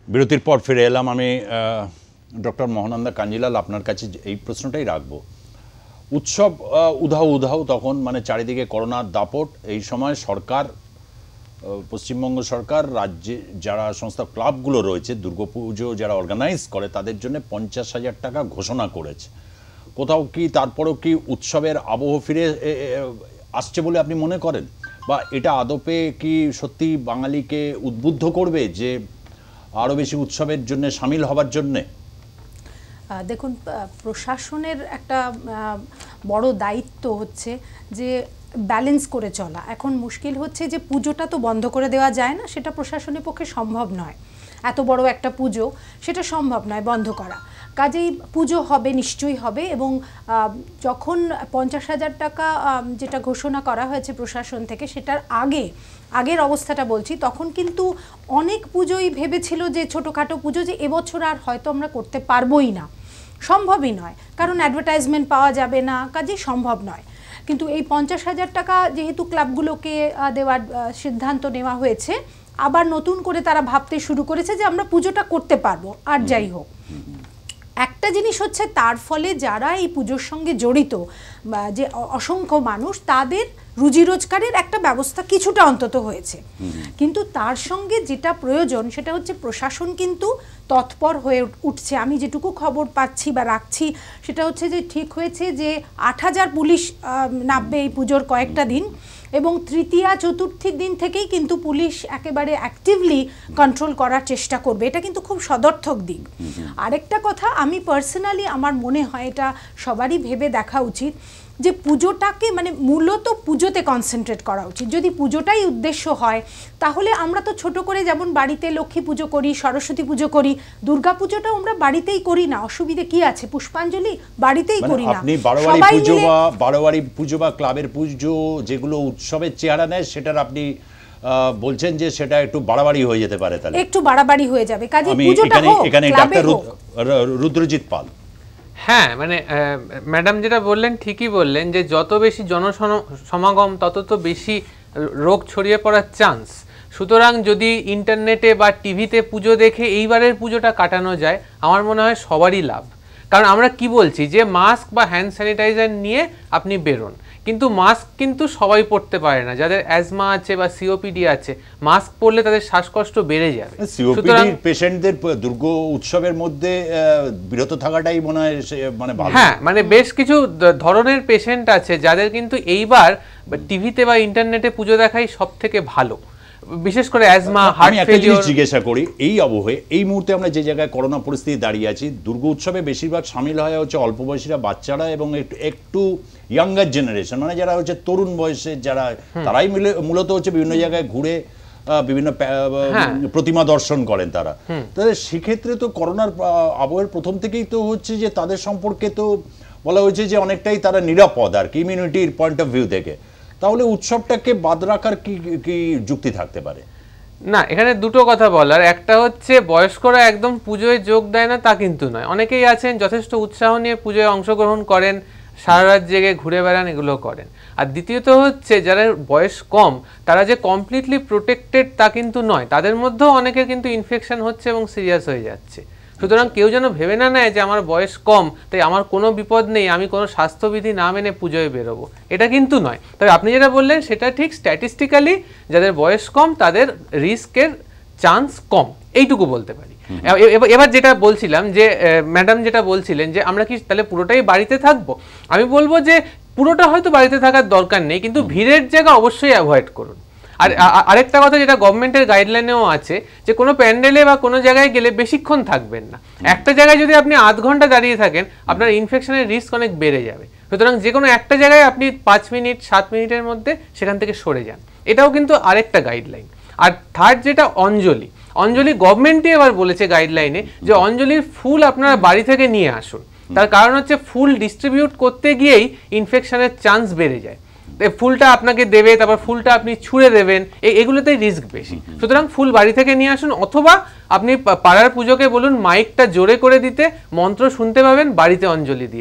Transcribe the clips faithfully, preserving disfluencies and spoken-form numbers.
বিরতির পর ফিরে এলাম। আমি ডক্টর মহানন্দা কাঞ্জিলাল আপনার কাছে এই প্রশ্নটাই রাখবো। উৎসব উধাও উধাও তখন, মানে চারিদিকে করোনার দাপট। এই সময় সরকার, পশ্চিমবঙ্গ সরকার রাজ্যে যারা সংস্থা ক্লাবগুলো রয়েছে, দুর্গাপুজো যারা অর্গানাইজ করে, তাদের জন্য পঞ্চাশ হাজার টাকা ঘোষণা করেছে। কোথাও কি তারপরেও কি উৎসবের আবহ ফিরে আসছে বলে আপনি মনে করেন, বা এটা আদপে কি সত্যি বাঙালিকে উদ্বুদ্ধ করবে যে আরও বেশি উৎসবের জন্য সামিল হবার জন্যে? দেখুন, প্রশাসনের একটা বড় দায়িত্ব হচ্ছে যে ব্যালেন্স করে চলা। এখন মুশকিল হচ্ছে যে পুজোটা তো বন্ধ করে দেওয়া যায় না, সেটা প্রশাসনের পক্ষে সম্ভব নয়। এত বড় একটা পুজো, সেটা সম্ভব নয় বন্ধ করা। কাজেই পুজো হবে, নিশ্চয়ই হবে। এবং যখন পঞ্চাশ হাজার টাকা যেটা ঘোষণা করা হয়েছে প্রশাসন থেকে, সেটার আগে আগের অবস্থাটা বলছি, তখন কিন্তু অনেক পুজোই ভেবেছিল যে ছোটোখাটো পুজো যে এবছর আর হয়তো আমরা করতে পারবোই না, সম্ভবই নয়, কারণ অ্যাডভার্টাইজমেন্ট পাওয়া যাবে না, কাজেই সম্ভব নয়। কিন্তু এই পঞ্চাশ হাজার টাকা যেহেতু ক্লাবগুলোকে দেওয়ার সিদ্ধান্ত নেওয়া হয়েছে, আবার নতুন করে তারা ভাবতে শুরু করেছে যে আমরা পুজোটা করতে পারবো। আর যাই হোক, একটা জিনিস হচ্ছে তার ফলে যারা এই পুজোর সঙ্গে জড়িত, যে অসংখ্য মানুষ, তাদের রুজি রোজগারের একটা ব্যবস্থা কিছুটা অন্তত হয়েছে। কিন্তু তার সঙ্গে যেটা প্রয়োজন সেটা হচ্ছে প্রশাসন কিন্তু তৎপর হয়ে উঠছে। আমি যেটুকু খবর পাচ্ছি বা রাখছি সেটা হচ্ছে যে ঠিক হয়েছে যে আট হাজার পুলিশ নামবে এই পুজোর কয়েকটা দিন, এবং তৃতীয়া চতুর্থীর দিন থেকেই কিন্তু পুলিশ একেবারে অ্যাক্টিভলি কন্ট্রোল করার চেষ্টা করবে। এটা কিন্তু খুব সদর্থক দিক। আরেকটা কথা, আমি পার্সোনালি আমার মনে হয় এটা সবারই ভেবে দেখা উচিত যে পুজোটাকে, মানে মূলত পুজোতে কনসেন্ট্রেট করা উচিত। যদি পুজোটাই উদ্দেশ্য হয়, তাহলে আমরা তো ছোট করে যেমন বাড়িতে লক্ষ্মী পুজো করি, সরস্বতী পুজো করি, দুর্গা পুজোটাও আমরা বাড়িতেই করি না, অসুবিধে কি আছে? পুষ্পাঞ্জলি বাড়িতেই করি না। আপনি বারোয়ারি পুজো বা বারোয়ারি পুজো বা ক্লাবের পুজো যেগুলো উৎসবের চেহারা নেয়, সেটার আপনি বলছেন যে সেটা একটু বাড়াবাড়ি হয়ে যেতে পারে, তাহলে একটু বাড়াবাড়ি হয়ে যাবে। কাজে পুজোটা হোক, এখানে ডাক্তার রুদ্রজিৎ পাল। হ্যাঁ, মানে ম্যাডাম যেটা বললেন ঠিকই বললেন, যে যত বেশি জনসমাগম তত তো বেশি রোগ ছড়িয়ে পড়ার চান্স। সুতরাং যদি ইন্টারনেটে বা টিভিতে পুজো দেখে এইবারের পুজোটা কাটানো যায়, আমার মনে হয় সবারই লাভ। কারণ আমরা কি বলছি যে মাস্ক বা হ্যান্ড স্যানিটাইজার নিয়ে আপনি বেরোন, কিন্তু মাস্ক কিন্তু সবাই পড়তে পারে না। যাদের অ্যাজমা আছে বা সিওপিডি আছে, মাস্ক পরলে তাদের শ্বাসকষ্ট বেড়ে যাবে। সিওপিডি পেশেন্টদের দুর্গা উৎসবের মধ্যে বিরত থাকাটাই মনে হয় মানে ভালো। হ্যাঁ, মানে বেশ কিছু ধরনের পেশেন্ট আছে যাদের কিন্তু এইবার টিভিতে বা ইন্টারনেটে পুজো দেখাই সব থেকে ভালো, বিশেষ করে অ্যাজমা, হার্ট ফেলিওর। জিজ্ঞাসা করি, এই আবহে এই মুহূর্তে আমরা যে জায়গায় করোনা পরিস্থিতি দাঁড়িয়ে আছি, দুর্গা উৎসবে বেশিরভাগ সামিল হয় হচ্ছে অল্প বয়সীরা, বাচ্চারা এবং একটু ইয়াঙ্গার জেনারেশন, মানে যারা হচ্ছে তরুণ বয়সের যারা, তারাই মিলে মূলত হচ্ছে বিভিন্ন জায়গায় ঘুরে বিভিন্ন প্রতিমা দর্শন করেন তারা। তাহলে সেক্ষেত্রে তো করোনার আবহের প্রথম থেকেই তো হচ্ছে যে তাদের সম্পর্কে তো বলা হয়েছে যে অনেকটাই তারা নিরাপদ আর কি, ইমিউনিটির পয়েন্ট অফ ভিউ থেকে। তাহলে উৎসবটাকে বাদ রাখার কি কি যুক্তি থাকতে পারে? না, এখানে দুটো কথা বলার। একটা হচ্ছে বয়স্করা একদম পুজোয় যোগ দেয় না তা কিন্তু নয়, অনেকেই আছেন যথেষ্ট উৎসাহ নিয়ে পুজোয় অংশগ্রহণ করেন, সারা রাত জেগে ঘুরে বেড়ান, এগুলো করেন। আর দ্বিতীয়ত হচ্ছে যারা বয়স কম, তারা যে কমপ্লিটলি প্রোটেক্টেড তা কিন্তু নয়, তাদের মধ্যেও অনেকের কিন্তু ইনফেকশন হচ্ছে এবং সিরিয়াস হয়ে যাচ্ছে। সুতরাং কেউ যেন ভেবে না নেয় যে আমার বয়স কম তাই আমার কোনো বিপদ নেই, আমি কোনো স্বাস্থ্যবিধি না মেনে পুজোয় বেরোবো, এটা কিন্তু নয়। তবে আপনি যেটা বললেন সেটা ঠিক, স্ট্যাটিস্টিক্যালি যাদের বয়স কম তাদের রিস্কের চান্স কম, এইটুকু বলতে পারি। এবার যেটা বলছিলাম যে ম্যাডাম যেটা বলছিলেন যে আমরা কি তাহলে পুরোটাই বাড়িতে থাকবো, আমি বলবো যে পুরোটা হয়তো বাড়িতে থাকার দরকার নেই, কিন্তু ভিড়ের জায়গা অবশ্যই অ্যাভয়েড করুন। আর আরেকটা কথা যেটা গভর্নমেন্টের গাইডলাইনেও আছে, যে কোনো প্যান্ডেলে বা কোনো জায়গায় গেলে বেশিক্ষণ থাকবেন না। একটা জায়গায় যদি আপনি আধ ঘন্টা দাঁড়িয়ে থাকেন, আপনার ইনফেকশনের রিস্ক অনেক বেড়ে যাবে। সুতরাং যে কোনো একটা জায়গায় আপনি পাঁচ মিনিট সাত মিনিটের মধ্যে সেখান থেকে সরে যান, এটাও কিন্তু আরেকটা গাইডলাইন। আর থার্ড যেটা অঞ্জলি, অঞ্জলি গভর্নমেন্টই এবার বলেছে গাইডলাইনে যে অঞ্জলির ফুল আপনারা বাড়ি থেকে নিয়ে আসুন। তার কারণ হচ্ছে ফুল ডিস্ট্রিবিউট করতে গিয়েই ইনফেকশনের চান্স বেড়ে যায়। ফুলটা আপনাকে দেবে, তারপর ফুলটা আপনি ছুঁড়ে দেবেন, এগুলোতেই রিস্ক বেশি। সুতরাং ফুল বাড়ি থেকে নিয়ে আসুন, অথবা আপনি পাড়ার পুজোকে বলুন মাইকটা জোরে করে দিতে, মন্ত্র শুনতে পাবেন, বাড়িতে অঞ্জলি দিয়ে নিন।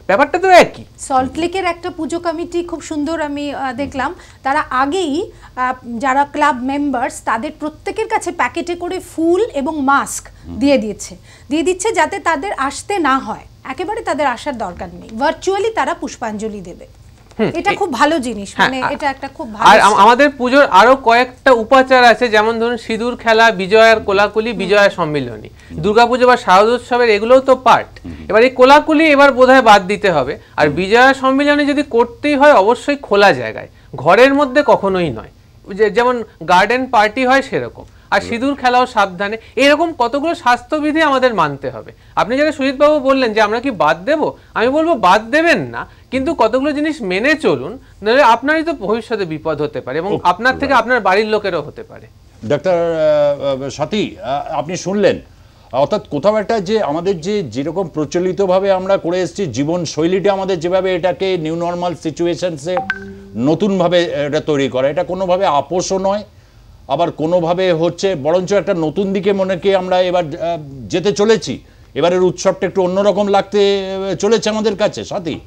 ব্যাপারটা তো একই। সল্টলেকের একটা পুজো কমিটি খুব সুন্দর আমি আহ, দেখলাম, তারা আগেই আহ, যারা ক্লাব মেম্বার্স তাদের প্রত্যেকের কাছে প্যাকেটে করে ফুল এবং মাস্ক দিয়ে দিয়েছে দিয়ে দিচ্ছে যাতে তাদের আসতে না হয়, একেবারে তাদের আসার দরকার নেই, ভার্চুয়ালি তারা পুষ্পাঞ্জলি দেবে। এটা খুব ভালো জিনিস, মানে এটা একটা খুব ভালো। আর আমাদের পুজোর আরো কয়েকটা উপাচার আছে, যেমন ধরুন সিঁদুর খেলা, বিজয়ার কোলাকুলি, বিজয়া সম্মিলনী, দুর্গাপুজো বা শারদোৎসবের এগুলোও তো পার্ট। এবার এই কোলাকুলি এবার বোধহয় বাদ দিতে হবে, আর বিজয়া সম্মিলনী যদি করতেই হয় অবশ্যই খোলা জায়গায়, ঘরের মধ্যে কখনোই নয়, যেমন গার্ডেন পার্টি হয় সেরকম। আর সিঁদুর খেলাও সাবধানে, এরকম কতগুলো স্বাস্থ্যবিধি আমাদের মানতে হবে। আপনি যেটা সুজিতবাবু বললেন যে আমরা কি বাদ দেব, আমি বলবো বাদ দেবেন না, কিন্তু কতগুলো জিনিস মেনে চলুন, নাহলে আপনারই তো ভবিষ্যতে বিপদ হতে পারে এবং আপনার থেকে আপনার বাড়ির লোকেরও হতে পারে। ডাক্তার সাথী, আপনি শুনলেন, অর্থাৎ কোথাও একটা যে আমাদের যে যেরকম প্রচলিতভাবে আমরা করে এসেছি জীবনশৈলীটা আমাদের যেভাবে এটাকে নিউ নর্মাল সিচুয়েশনসে নতুনভাবে এটা তৈরি করা, এটা কোনোভাবে আপোষও নয়, আবার কোনোভাবে হচ্ছে বরঞ্চ একটা নতুন দিকে মনে কি আমরা এবার যেতে চলেছি, এবারের উৎসবটা একটু অন্যরকম লাগতে চলেছে আমাদের কাছে। সাথী,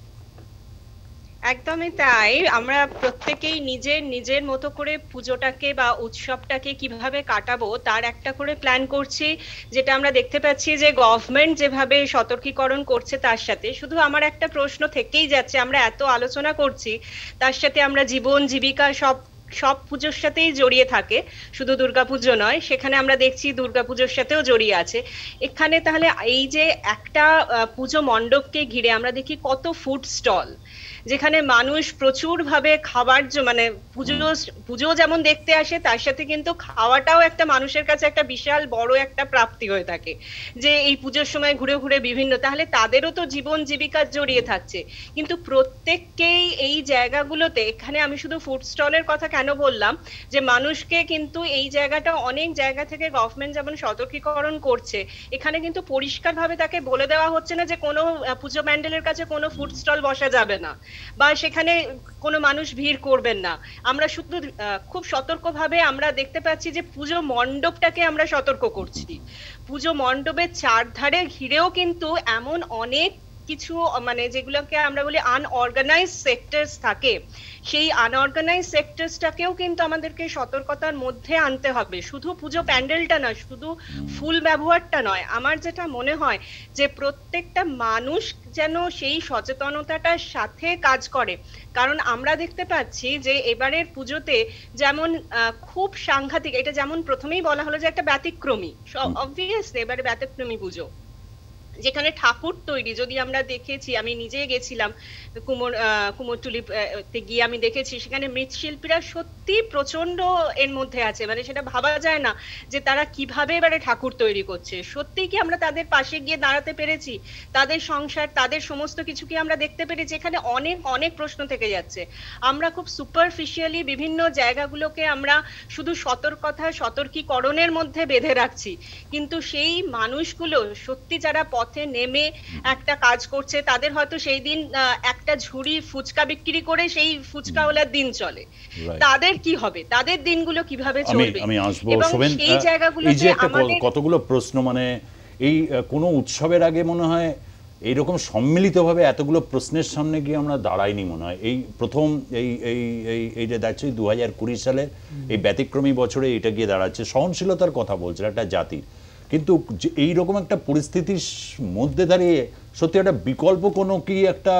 একদমই তাই। আমরা প্রত্যেকেই নিজের নিজের মতো করে পুজোটাকে বা উৎসবটাকে কিভাবে কাটাবো তার একটা করে প্ল্যান করছি, যেটা আমরা দেখতে পাচ্ছি যে গভর্নমেন্ট যেভাবে সতর্কীকরণ করছে তার সাথে শুধু আমার একটা প্রশ্ন থেকেই যাচ্ছে, আমরা এত আলোচনা করছি তার সাথে আমরা জীবন জীবিকা সব সব পুজোর সাথেই জড়িয়ে থাকে, শুধু দুর্গাপুজো নয়, সেখানে আমরা দেখছি দুর্গাপুজোর সাথেও জড়িয়ে আছে। এখানে তাহলে এই যে একটা পুজো মণ্ডপকে ঘিরে আমরা দেখি কত ফুড স্টল, যেখানে মানুষ প্রচুর ভাবে খাবার, মানে পুজো পুজো যেমন দেখতে আসে তার সাথে কিন্তু খাওয়াটাও একটা মানুষের কাছে একটা বিশাল বড় একটা প্রাপ্তি হয়ে থাকে, যে এই পুজোর সময় ঘুরে ঘুরে বিভিন্ন, তাহলে তাদেরও তো জীবন জীবিকা জড়িয়ে থাকছে। কিন্তু প্রত্যেককেই এই জায়গাগুলোতে, এখানে আমি শুধু ফুড স্টলের কথা কেন বললাম, যে মানুষকে কিন্তু এই জায়গাটা অনেক জায়গা থেকে গভর্নমেন্ট যেমন সতর্কীকরণ করছে, এখানে কিন্তু পরিষ্কার ভাবে তাকে বলে দেওয়া হচ্ছে না যে কোনো পুজো প্যান্ডেলের কাছে কোনো ফুড স্টল বসা যাবে না বা সেখানে কোনো মানুষ ভিড় করবেন না। আমরা শুধু খুব সতর্কভাবে আমরা দেখতে পাচ্ছি যে পুজো মণ্ডপটাকে আমরা সতর্ক করছি, পুজো মণ্ডপের চারধারে ঘিরেও কিন্তু এমন অনেক কিছু, মানে যেগুলোকে আমরা বলি আনঅর্গানাইজ সেক্টরস থাকে, সেই আনঅর্গানাইজ সেক্টরসটাকেও কিন্তু আমাদেরকে সতর্কতার মধ্যে আনতে হবে। শুধু পুজো প্যান্ডেলটা না, শুধু ফুল ব্যবহারটা নয়, আমার যেটা মনে হয় যে প্রত্যেকটা মানুষ যেন সেই সচেতনতাটার সাথে কাজ করে। কারণ আমরা দেখতে পাচ্ছি যে এবারের পুজোতে যেমন খুব সাংঘাতিক, এটা যেমন প্রথমেই বলা হলো যে একটা ব্যতিক্রমী, অবভিয়াসলি এবারে ব্যতিক্রমী পুজো, যেখানে ঠাকুর তৈরি, যদি আমরা দেখেছি, আমি নিজে গেছিলাম কুমোর কুমোরটুলিতে গিয়ে আমি দেখেছি সেখানে মৃৎশিল্পীরা সত্যি প্রচন্ড এর মধ্যে আছে, মানে সেটা ভাবা যায় না যে তারা কিভাবে এবারে ঠাকুর তৈরি করছে। সত্যি কি আমরা তাদের পাশে গিয়ে দাঁড়াতে পেরেছি, তাদের সংসার, তাদের সমস্ত কিছু কি আমরা দেখতে পেরেছি? এখানে অনেক অনেক প্রশ্ন থেকে যাচ্ছে। আমরা খুব সুপারফিশিয়ালি বিভিন্ন জায়গাগুলোকে আমরা শুধু সতর্কতা সতর্কীকরণের মধ্যে বেঁধে রাখছি, কিন্তু সেই মানুষগুলো সত্যি যারা পথে নেমে একটা কাজ করছে, তাদের হয়তো সেই দিন একটা ঝুড়ি ফুচকা বিক্রি করে সেই ফুচকাওয়ালার দিন চলে, তাদের কি হবে, তাদের দিনগুলো কিভাবে চলবে? আমি আসবো শোভন, এই যে একটা কতগুলো প্রশ্ন, মানে এই কোনো উৎসবের আগে মনে হয় এইরকম সম্মিলিতভাবে এতগুলো প্রশ্নের সামনে গিয়ে আমরা দাঁড়াইনি মনে হয়। এই প্রথম এই এই এই এইটা দেখছি দু হাজার কুড়ি সালের এই ব্যতিক্রমী বছরে এটা গিয়ে দাঁড়াচ্ছে। সহনশীলতার কথা বলছিল একটা জাতির, কিন্তু এইরকম একটা পরিস্থিতির মধ্যে দাঁড়িয়ে সত্যি একটা বিকল্প কোনো কি একটা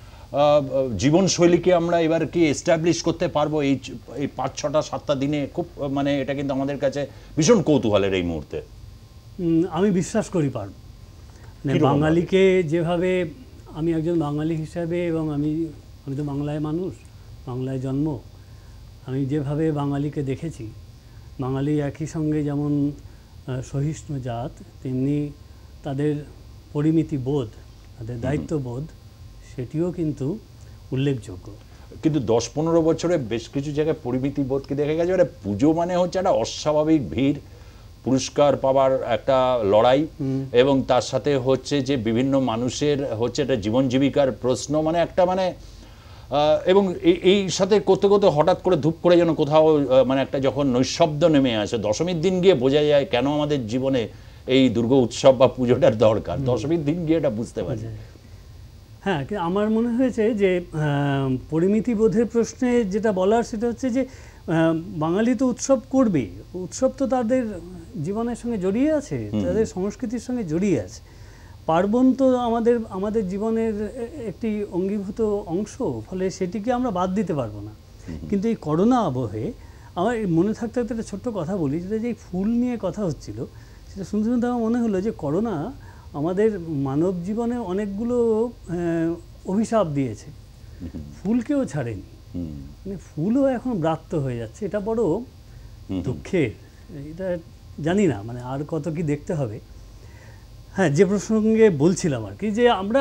জীবনশৈলীকে আমরা এবার কি এস্টাবলিশ করতে পারবো এই এই পাঁচ ছটা সাতটা দিনে? খুব মানে এটা কিন্তু আমাদের কাছে ভীষণ কৌতূহলের এই মুহূর্তে। আমি বিশ্বাস করি পারব। মানে বাঙালিকে যেভাবে, আমি একজন বাঙালি হিসাবে, এবং আমি আমি তো বাংলায় মানুষ, বাংলায় জন্ম, আমি যেভাবে বাঙালিকে দেখেছি, বাঙালি একই সঙ্গে যেমন সহিষ্ণু জাত, তেমনি তাদের পরিমিতি বোধ, তাদের দায়িত্ববোধ, সেটিও কিন্তু উল্লেখযোগ্য। কিন্তু দশ পনেরো বছরে বেশ কিছু জায়গায় পরিমিতি বোধকে দেখা গেছে, মানে পুজো মানে হচ্ছে একটা অস্বাভাবিক ভিড়, পুরস্কার পাওয়ার একটা লড়াই, এবং তার সাথে হচ্ছে যে বিভিন্ন মানুষের হচ্ছে একটা জীবন জীবিকার প্রশ্ন, মানে একটা মানে এবং এই সাথে করতে করতে হঠাৎ করে ধূপ করে যেন কোথাও মানে একটা যখন নৈশব্দ নেমে আসে, দশমীর দিন গিয়ে বোঝা যায় কেন আমাদের জীবনে এই দুর্গা উৎসব বা পুজোটার দরকার। দশমীর দিন গিয়ে এটা বুঝতে পারি। হ্যাঁ, কিন্তু আমার মনে হয়েছে যে আহ, পরিমিতি বোধের প্রশ্নে যেটা বলার সেটা হচ্ছে যে আহ, বাঙালি তো উৎসব করবে, উৎসব তো তাদের জীবনের সঙ্গে জড়িয়ে আছে, তাদের সংস্কৃতির সঙ্গে জড়িয়ে আছে। পার্বণ তো আমাদের আমাদের জীবনের একটি অঙ্গীভূত অংশ, ফলে সেটিকে আমরা বাদ দিতে পারবো না। কিন্তু এই করোনা আবহে আমার মনে থাকতে থাকতে একটা ছোট্ট কথা বলি, সেটা যে ফুল নিয়ে কথা হচ্ছিল, সেটা শুনতে শুনতে আমার মনে হলো যে করোনা আমাদের মানব জীবনে অনেকগুলো অভিশাপ দিয়েছে, ফুলকেও ছাড়েনি। মানে ফুলও এখন ব্রাত্য হয়ে যাচ্ছে, এটা বড় দুঃখের। এটা জানি না মানে আর কত কি দেখতে হবে। হ্যাঁ, যে প্রসঙ্গে বলছিলাম আর কি, যে আমরা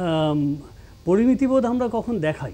পরিমিতিবোধ আমরা কখন দেখাই,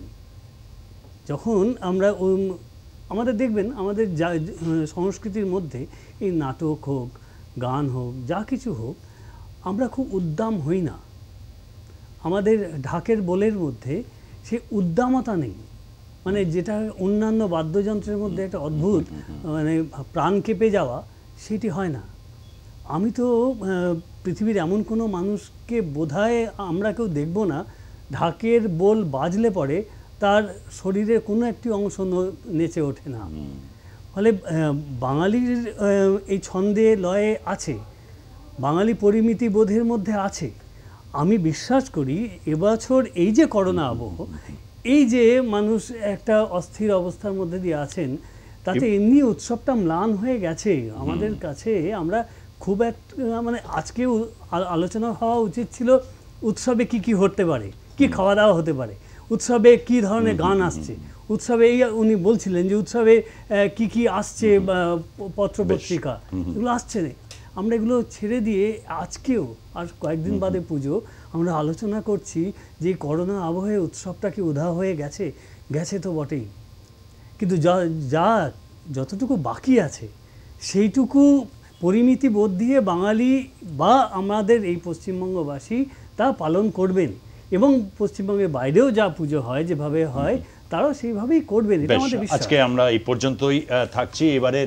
যখন আমরা আমাদের দেখবেন আমাদের যা সংস্কৃতির মধ্যে এই নাটক হোক, গান হোক, যা কিছু হোক, আমরা খুব উদ্দাম হই না। আমাদের ঢাকের বোলের মধ্যে সে উদ্দামতা নেই, মানে যেটা অন্যান্য বাদ্যযন্ত্রের মধ্যে একটা অদ্ভুত মানে প্রাণ কেঁপে যাওয়া, সেটি হয় না। আমি তো পৃথিবীর এমন কোনো মানুষকে বোধহয় আমরা কেউ দেখব না ঢাকের বোল বাজলে পরে তার শরীরের কোনো একটি অংশ নেচে ওঠে না। ফলে বাঙালির এই ছন্দে লয়ে আছে, বাঙালি পরিমিতি বোধের মধ্যে আছে। আমি বিশ্বাস করি এবছর এই যে করোনা আবহ, এই যে মানুষ একটা অস্থির অবস্থার মধ্যে দিয়ে আছেন, তাতে এমনি উৎসবটা ম্লান হয়ে গেছে আমাদের কাছে। আমরা খুব একটা মানে আজকেও আলোচনা হওয়া উচিত ছিল উৎসবে কি কি হতে পারে, কি খাওয়া দাওয়া হতে পারে, উৎসবে কি ধরনের গান আসছে, উৎসবে এই উনি বলছিলেন যে উৎসবে কি কি আসছে, পত্রপত্রিকা এগুলো আসছে না। আমরা এগুলো ছেড়ে দিয়ে আজকেও আর কয়েকদিন বাদে পুজো আমরা আলোচনা করছি যে করোনা আবহে উৎসবটা কি উধাও হয়ে গেছে। গেছে তো বটেই, কিন্তু যা যা যতটুকু বাকি আছে সেইটুকু পরিমিতি বোধ দিয়ে বাঙালি বা আমাদের এই পশ্চিমবঙ্গবাসী তা পালন করবেন, এবং পশ্চিমবঙ্গের বাইরেও যা পুজো হয় যেভাবে হয় তারাও সেইভাবেই করবেন, এটা আমাদের বিশ্বাস। আজকে আমরা এই পর্যন্তই থাকছি। এবারের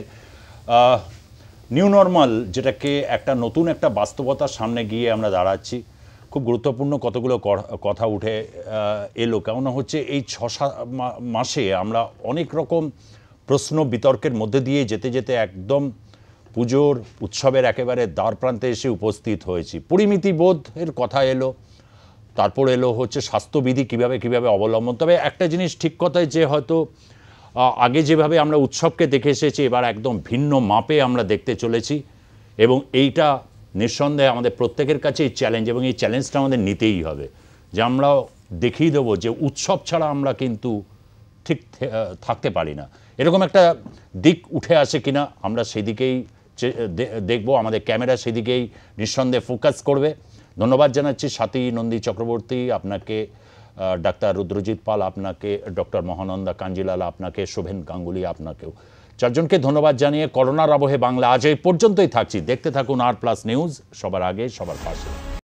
নিউ নর্মাল, যেটাকে একটা নতুন একটা বাস্তবতার সামনে গিয়ে আমরা দাঁড়াচ্ছি, খুব গুরুত্বপূর্ণ কতগুলো কথা উঠে এলো। কেমন হচ্ছে এই ছ সাত মাসে আমরা অনেক রকম প্রশ্ন বিতর্কের মধ্যে দিয়ে যেতে যেতে একদম পুজোর উৎসবের একেবারে দ্বার প্রান্তে এসে উপস্থিত হয়েছি। পরিমিতি বোধের কথা এলো, তারপর এলো হচ্ছে স্বাস্থ্যবিধি কিভাবে কিভাবে অবলম্বন। তবে একটা জিনিস ঠিক কথাই, যে হয়তো আগে যেভাবে আমরা উৎসবকে দেখে এসেছি, এবার একদম ভিন্ন মাপে আমরা দেখতে চলেছি, এবং এইটা নিঃসন্দেহে আমাদের প্রত্যেকের কাছেই চ্যালেঞ্জ, এবং এই চ্যালেঞ্জটা আমাদের নিতেই হবে, যে আমরা দেখিয়ে দেবো যে উৎসব ছাড়া আমরা কিন্তু ঠিক থাকতে পারি না। এরকম একটা দিক উঠে আসে কিনা আমরা সেদিকেই দেখব, আমাদের ক্যামেরা সেদিকেই নিঃসন্দেহে ফোকাস করবে। ধন্যবাদ জানাচ্ছি স্বাতী নন্দী চক্রবর্তী, আপনাকে ডাক্তার রুদ্রজিৎ পাল, আপনাকে ডক্টর মহানন্দা কাঞ্জিলাল, আপনাকে শোভেন গাঙ্গুলি, আপনাকেও চারজনকে ধন্যবাদ জানিয়ে করোনার আবহে বাংলা আজ এই পর্যন্তই থাকছি। দেখতে থাকুন আর প্লাস নিউজ, সবার আগে সবার পাশে।